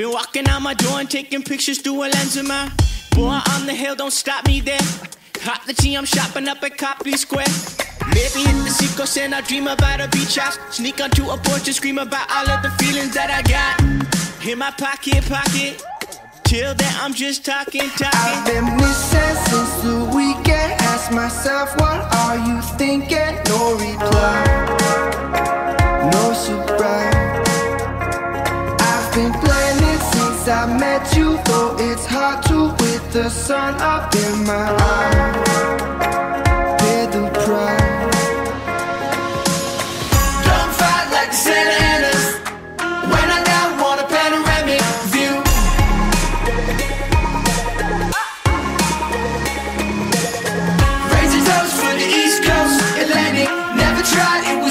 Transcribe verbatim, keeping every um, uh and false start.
Been walking out my door and taking pictures through a lens of mine. Boy, on the hill, don't stop me there. Hop the G, I'm shopping up at Copley Square. Maybe hit the Seacoast and I dream about a beach house. Sneak onto a porch and scream about all of the feelings that I got in my pocket, pocket. Till then, I'm just talking, talking. I've been missing since the weekend. Ask myself, what are you thinking? No reply, no surprise. I've been planning since I met you, though it's hard to with the sun up in my eyes. Pay the price. Don't fight like the Santa Anas when I now want a panoramic view. Raise your toes for the East Coast Atlantic. Never tried it.